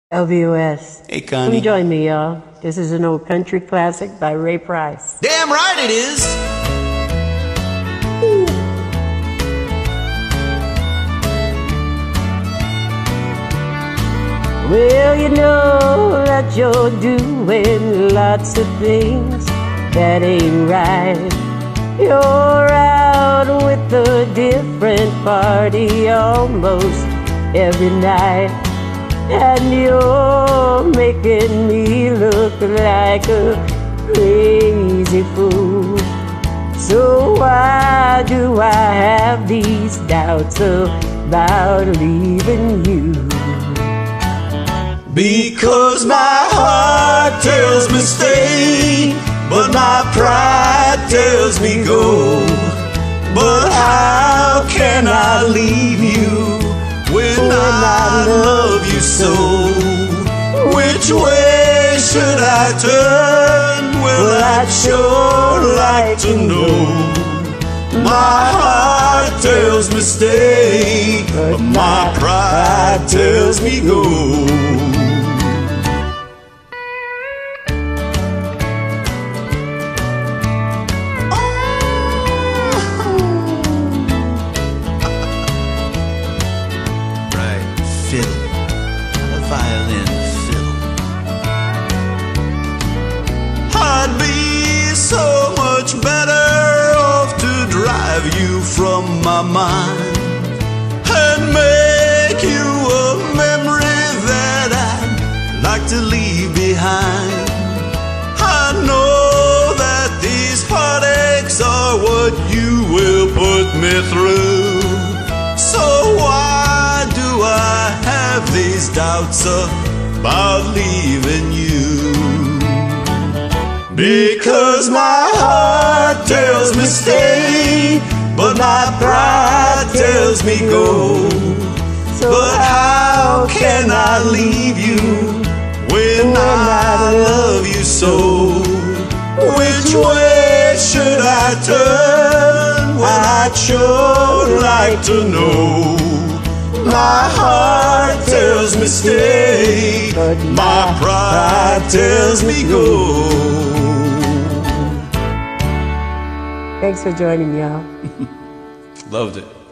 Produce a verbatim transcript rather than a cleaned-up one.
L V O S. Hey, Connie. Come join me, y'all. This is an old country classic by Ray Price. Damn right it is. Ooh. Well, you know that you're doing lots of things that ain't right. You're out with a different party almost every night, and you're making me look like a crazy fool. So why do I have these doubts about leaving you? Because my heart tells me stay, but my pride tells me go. But how can I leave you when, when I, I love you so? Which way should I turn? Well, I'd sure like to know. My heart tells me stay, but my pride tells me go. Fiddle, a violin fiddle. I'd be so much better off to drive you from my mind and make you a memory that I'd like to leave behind. I know that these heartaches are what you will put me through. So why do I have these doubts about leaving you? Because my heart tells me stay, but my pride tells me go. But how can I leave you when I love you so? Which way should I turn? Well, I'd sure like to know. My heart tells me stay, but my pride tells me go. Thanks for joining, y'all. Loved it.